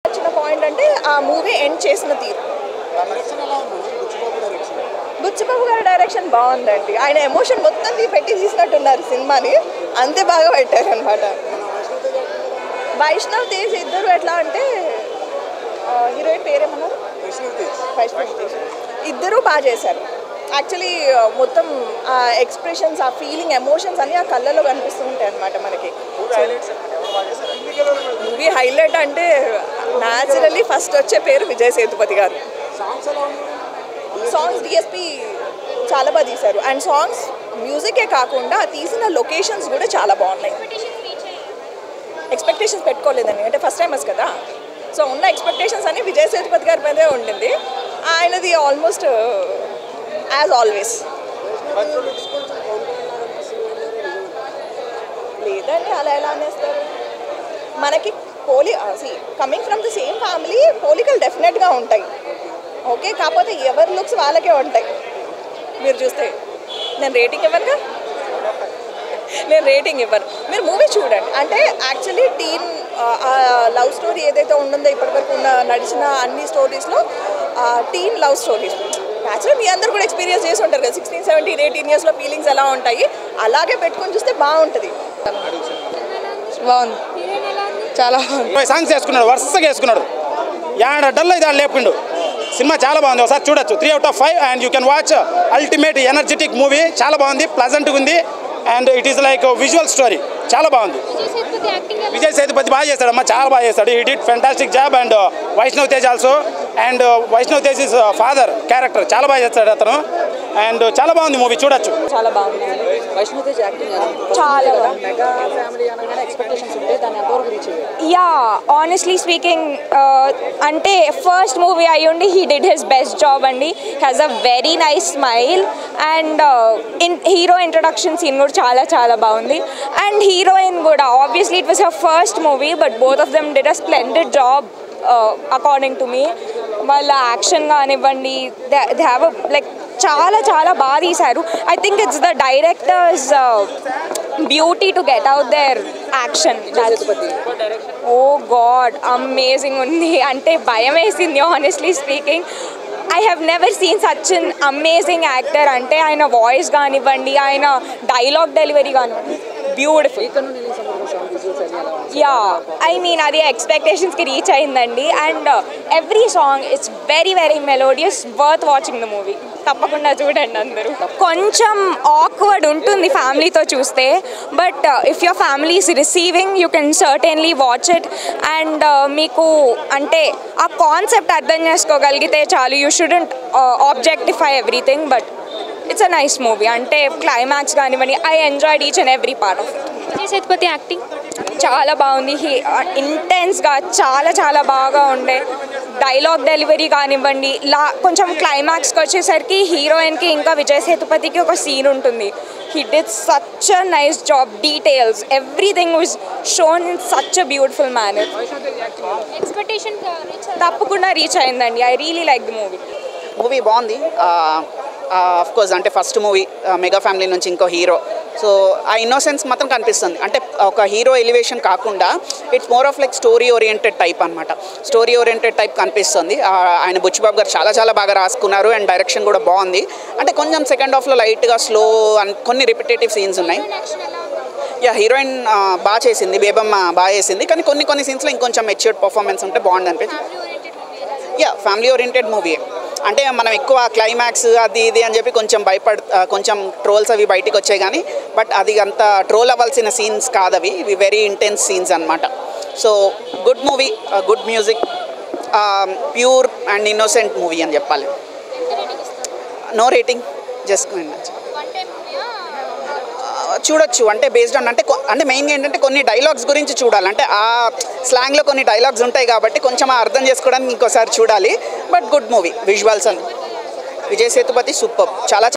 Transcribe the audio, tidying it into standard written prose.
చిన్న పాయింట్ అంటే ఆ మూవీ ఎండ్ చేసిన తీరు. బుచ్చిబాబు గారి డైరెక్షన్ బాగుందండి. ఆయన ఎమోషన్ మొత్తం పెట్టి తీసినట్టున్నారు సినిమాని, అంతే బాగా పెట్టారు అనమాట. వైష్ణవ్ తేజ్ ఇద్దరు ఎట్లా అంటే హీరోయిన్ పేరేమన్నారు, వైష్ణవ్ తేజ్ ఇద్దరు బాగా చేశారు. యాక్చువల్లీ మొత్తం ఆ ఎక్స్ప్రెషన్స్, ఆ ఫీలింగ్, ఎమోషన్స్ అన్నీ ఆ కళ్ళలో కనిపిస్తూ ఉంటాయి అన్నమాట మనకి. మూవీ హైలైట్ అంటే న్యాచురల్లీ ఫస్ట్ వచ్చే పేరు విజయ్ సేతుపతి గారు. సాంగ్స్ డిఎస్పి చాలా బాగా తీశారు. అండ్ సాంగ్స్ మ్యూజికే కాకుండా తీసిన లొకేషన్స్ కూడా చాలా బాగున్నాయి. ఎక్స్పెక్టేషన్స్ పెట్టుకోలేదండి, అంటే ఫస్ట్ టైమర్స్ కదా. సో ఉన్న ఎక్స్పెక్టేషన్స్ అన్ని విజయ్ సేతుపతి గారి పైనే ఉండింది. ఆయనది ఆల్మోస్ట్ యాజ్ ఆల్వేస్. లేదండి, అలా ఎలా అనేస్తారు? మనకి coming from the same family పోలికలు డెఫినెట్గా ఉంటాయి. ఓకే, కాకపోతే ఎవరి లుక్స్ వాళ్ళకే ఉంటాయి. మీరు చూస్తే నేను రేటింగ్ ఇవ్వనుగా, మీరు మూవీ చూడండి. అంటే యాక్చువల్లీ లవ్ స్టోరీ ఏదైతే ఉంటుందో ఇప్పటివరకు నడిచిన అన్ని స్టోరీస్లో టీన్ లవ్ స్టోరీస్ యాక్చువల్లీ మీ అందరూ కూడా ఎక్స్పీరియన్స్ చేసి ఉంటారు కదా. 16, 17, 18 ఇయర్స్లో ఫీలింగ్స్ ఎలా ఉంటాయి, అలాగే పెట్టుకొని చూస్తే బాగుంటుంది. బాగుంది, చాలా బాగుంది. సాంగ్స్ వేసుకున్నాడు, వరుసగా వేసుకున్నాడు, డల్ అయితే లేపుకుండు. సినిమా చాలా బాగుంది, ఒకసారి చూడొచ్చు. 3 out of 5 and you can watch. Ultimate energetic movie, చాలా బాగుంది, ప్లజెంట్గా ఉంది. And it is like visual story, చాలా బాగుంది. విజయ్ సేతుపతి బాగా చేస్తాడమ్మా, చాలా బాగా చేస్తాడు. He did fantastic job. And Vaishnav Tej also. And Vaishnav Tej is father character చాలా బాగా చేస్తాడు అతను. అండ్ చాలా బాగుంది మూవీ, చూడొచ్చు. చాలా బాగుంది. వైష్ణవ్ తేజ్ యాక్టింగ్ చాలా మెగా ఫ్యామిలీ అనగానే ఎక్స్పెక్టేషన్స్ ఉంటే దాన్ని ఎంతవరకు రీచ్ అయ్యారు? యా, ఆనెస్ట్లీ స్పీకింగ్ అంటే ఫస్ట్ మూవీ అయ్యుండి he did his best job అండి. Has a very nice smile. And hero introduction scene కూడా చాలా చాలా బాగుంది. అండ్ హీరోయిన్ కూడా obviously it was her first movie, but both of them did a splendid job according to me. వాళ్ళ action కానివ్వండి, they have like చాలా చాలా బాగా తీశారు. I think it's the director's beauty to get out their action. Oh god, amazing ఉంది. అంటే భయం వేసింది honestly speaking. I have never seen such an amazing actor. అంటే ఆయన వాయిస్ కానివ్వండి, ఆయన డైలాగ్ డెలివరీ కానివ్వండి, బ్యూటిఫుల్. యా, ఐ మీన్ అది ఎక్స్పెక్టేషన్స్కి రీచ్ అయిందండి. And every song it's very very melodious, worth watching the movie. తప్పకుండా చూడండి అందరూ. కొంచెం ఆక్వర్డ్ ఉంటుంది ఫ్యామిలీతో చూస్తే, but if your family is receiving you can certainly watch it. And మీకు అంటే ఆ కాన్సెప్ట్ అర్థం చేసుకోగలిగితే చాలు. You shouldn't objectify everything, but it's a nice movie. అంటే క్లైమాక్స్ కానివ్వండి, I enjoyed each and every part of it. Vijay Sethupathi acting చాలా బాగుంది. ఇంటెన్స్గా చాలా చాలా బాగా ఉండే. డైలాగ్ డెలివరీ కానివ్వండి, కొంచెం క్లైమాక్స్కి వచ్చేసరికి హీరోయిన్కి ఇంకా విజయ్ సేతుపతికి ఒక సీన్ ఉంటుంది. He did such a nice job. Details, everything was shown in such a beautiful manner. Expectation తప్పకుండా రీచ్ అయిందండి. I really like the movie బాగుంది. ఆఫ్ కోర్స్ అంటే ఫస్ట్ మూవీ మెగా ఫ్యామిలీ నుంచి ఇంకో హీరో, సో ఆ innocence మాత్రం కనిపిస్తుంది. అంటే ఒక హీరో ఎలివేషన్ కాకుండా it's more of like story oriented type అనమాట. స్టోరీ ఓరియంటెడ్ టైప్ కనిపిస్తుంది. ఆయన బుచ్చిబాబు గారు చాలా చాలా బాగా రాసుకున్నారు. అండ్ డైరెక్షన్ కూడా బాగుంది. అంటే కొంచెం సెకండ్ హాఫ్లో లైట్గా స్లో అండ్ కొన్ని రిపిటేటివ్ సీన్స్ ఉన్నాయి. యా, హీరోయిన్ బాగా చేసింది, బేబమ్మ బాగా చేసింది. కానీ కొన్ని సీన్స్లో ఇంకొంచెం మెచ్యూర్డ్ పర్ఫార్మెన్స్ ఉంటే బాగుంది అనిపించింది. Yeah, family oriented movie. అంటే మనం ఎక్కువ క్లైమాక్స్ అది ఇది అని చెప్పి కొంచెం ట్రోల్స్ అవి బయటికి వచ్చాయి కానీ, బట్ అది అంత ట్రోల్ అవ్వాల్సిన సీన్స్ కాదు అవి. ఇవి వెరీ ఇంటెన్స్ సీన్స్ అనమాట. So good movie, good music, pure and innocent movie అని చెప్పాలి. నో రేటింగ్, జస్ట్ చూడొచ్చు. అంటే బేస్డ్ ఆన్ అంటే మెయిన్గా ఏంటంటే కొన్ని డైలాగ్స్ గురించి చూడాలి. అంటే ఆ స్లాంగ్లో కొన్ని డైలాగ్స్ ఉంటాయి కాబట్టి కొంచెం అర్థం చేసుకోవడానికి ఇంకోసారి చూడాలి. బట్ గుడ్ మూవీ, విజువల్స్ అని విజయ్ సేతుపతి సూపర్, చాలా